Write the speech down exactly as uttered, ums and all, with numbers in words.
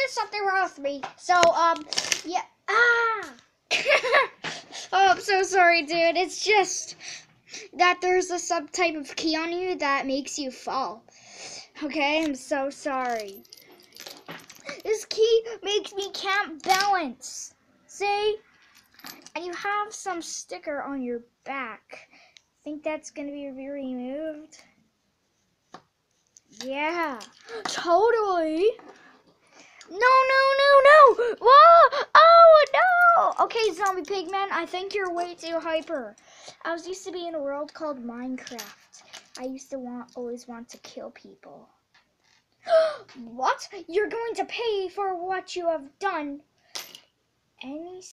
there's something wrong with me. So, um, yeah. Ah! Oh, I'm so sorry, dude. It's just that there's a subtype of key on you that makes you fall. Okay, I'm so sorry. This key makes me can't balance. See? And you have some sticker on your back. Think that's gonna be removed? Yeah, totally. No, no, no, no! Whoa! Oh, no! Okay, Zombie Pigman, I think you're way too hyper. I was used to be in a world called Minecraft. I used to want, always want to kill people. What? You're going to pay for what you have done? Any